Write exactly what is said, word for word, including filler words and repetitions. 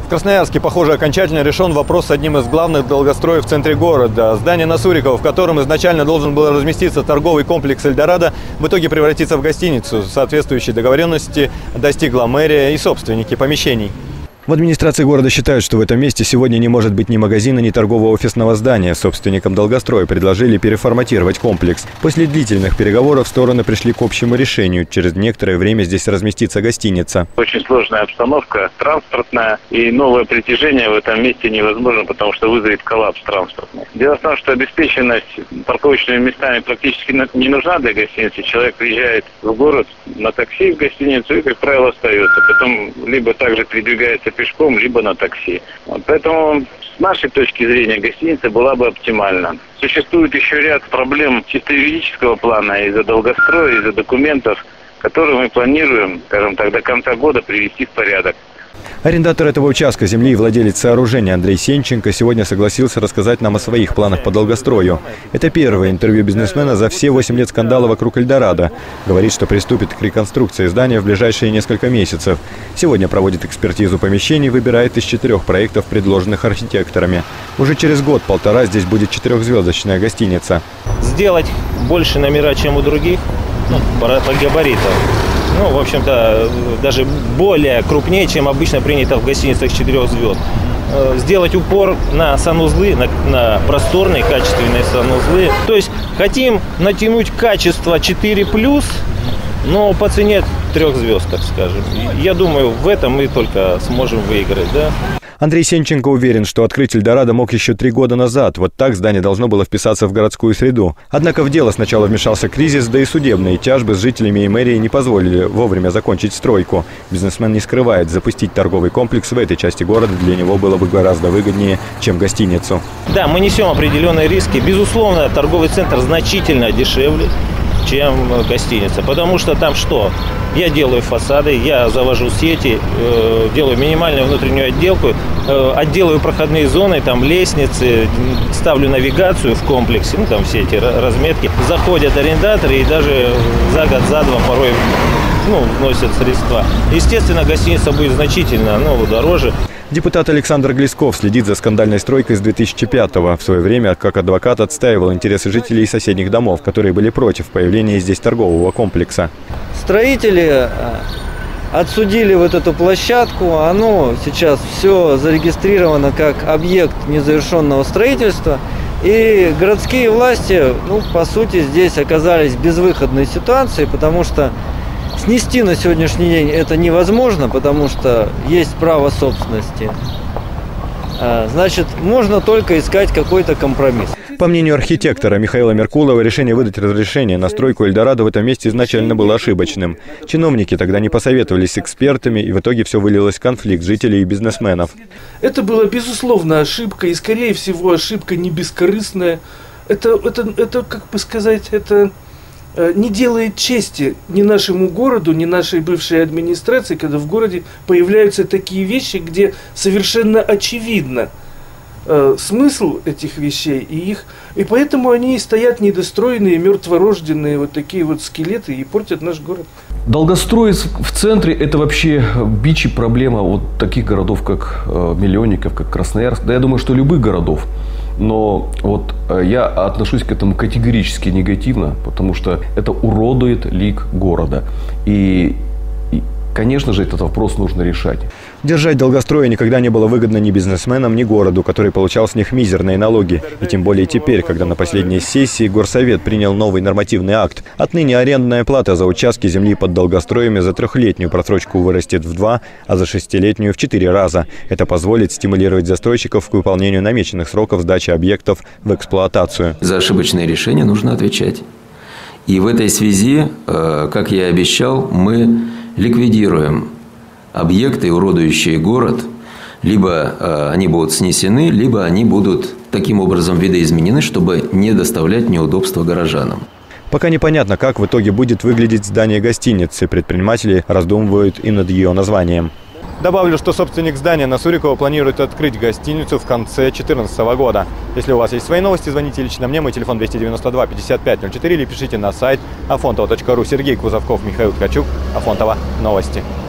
В Красноярске, похоже, окончательно решен вопрос с одним из главных долгостроев в центре города. Здание на Сурикова, в котором изначально должен был разместиться торговый комплекс «Эльдорадо», в итоге превратится в гостиницу. Соответствующей договоренности достигла мэрия и собственники помещений. В администрации города считают, что в этом месте сегодня не может быть ни магазина, ни торгового офисного здания. Собственникам долгостроя предложили переформатировать комплекс. После длительных переговоров стороны пришли к общему решению. Через некоторое время здесь разместится гостиница. Очень сложная обстановка транспортная, и новое притяжение в этом месте невозможно, потому что вызовет коллапс транспортный. Дело в том, что обеспеченность парковочными местами практически не нужна для гостиницы. Человек приезжает в город на такси в гостиницу и, как правило, остается. Потом либо также передвигается пешком, либо на такси. Поэтому с нашей точки зрения гостиница была бы оптимальна. Существует еще ряд проблем чисто юридического плана из-за долгостроя, из-за документов, которые мы планируем, скажем так, до конца года привести в порядок. Арендатор этого участка земли и владелец сооружения Андрей Сенченко сегодня согласился рассказать нам о своих планах по долгострою. Это первое интервью бизнесмена за все восемь лет скандала вокруг «Эльдорадо». Говорит, что приступит к реконструкции здания в ближайшие несколько месяцев. Сегодня проводит экспертизу помещений, выбирает из четырех проектов, предложенных архитекторами. Уже через год-полтора здесь будет четырехзвездочная гостиница. Сделать больше номера, чем у других, ну, по, по габаритам. Ну, в общем-то, даже более крупнее, чем обычно принято в гостиницах четырех звезд. Сделать упор на санузлы, на, на просторные, качественные санузлы. То есть хотим натянуть качество четыре плюс, но по цене трех звезд, так скажем. Я думаю, в этом мы только сможем выиграть, да? Андрей Сенченко уверен, что открыть «Эльдорадо» мог еще три года назад. Вот так здание должно было вписаться в городскую среду. Однако в дело сначала вмешался кризис, да и судебные тяжбы с жителями и мэрией не позволили вовремя закончить стройку. Бизнесмен не скрывает, запустить торговый комплекс в этой части города для него было бы гораздо выгоднее, чем гостиницу. Да, мы несем определенные риски. Безусловно, торговый центр значительно дешевле, чем гостиница. Потому что там что? Я делаю фасады, я завожу сети, э, делаю минимальную внутреннюю отделку, э, отделаю проходные зоны, там лестницы, ставлю навигацию в комплексе, ну там все эти разметки. Заходят арендаторы и даже за год, за два порой ну, вносят средства. Естественно, гостиница будет значительно ну, дороже. Депутат Александр Глесков следит за скандальной стройкой с две тысячи пятого. В свое время, как адвокат, отстаивал интересы жителей соседних домов, которые были против появления здесь торгового комплекса. Строители отсудили вот эту площадку. Оно сейчас все зарегистрировано как объект незавершенного строительства. И городские власти, ну, по сути, здесь оказались в безвыходной ситуации, потому что снести на сегодняшний день это невозможно, потому что есть право собственности. Значит, можно только искать какой-то компромисс. По мнению архитектора Михаила Меркулова, решение выдать разрешение на стройку «Эльдорадо» в этом месте изначально было ошибочным. Чиновники тогда не посоветовались с экспертами, и в итоге все вылилось в конфликт жителей и бизнесменов. Это была, безусловно, ошибка, и, скорее всего, ошибка не бескорыстная. Это, это, это как бы сказать, это не делает чести ни нашему городу, ни нашей бывшей администрации, когда в городе появляются такие вещи, где совершенно очевидно э, смысл этих вещей, и их, и поэтому они стоят недостроенные, мертворожденные вот такие вот скелеты и портят наш город. Долгострой в центре – это вообще бич и проблема вот таких городов, как э, Миллионников, как Красноярск, да я думаю, что любых городов. Но вот я отношусь к этому категорически негативно, потому что это уродует лик города. И, и конечно же, этот вопрос нужно решать. Держать долгострои никогда не было выгодно ни бизнесменам, ни городу, который получал с них мизерные налоги. И тем более теперь, когда на последней сессии Горсовет принял новый нормативный акт. Отныне арендная плата за участки земли под долгостроями за трехлетнюю просрочку вырастет в два, а за шестилетнюю в четыре раза. Это позволит стимулировать застройщиков к выполнению намеченных сроков сдачи объектов в эксплуатацию. За ошибочные решения нужно отвечать. И в этой связи, как я и обещал, мы ликвидируем объекты, уродующие город, либо э, они будут снесены, либо они будут таким образом видоизменены, чтобы не доставлять неудобства горожанам. Пока непонятно, как в итоге будет выглядеть здание гостиницы. Предприниматели раздумывают и над ее названием. Добавлю, что собственник здания на Сурикова планирует открыть гостиницу в конце две тысячи четырнадцатого года. Если у вас есть свои новости, звоните лично мне. Мой телефон двести девяносто два пятьдесят пять ноль четыре или пишите на сайт афонтова точка ру. Сергей Кузовков, Михаил Ткачук. Афонтова. Новости.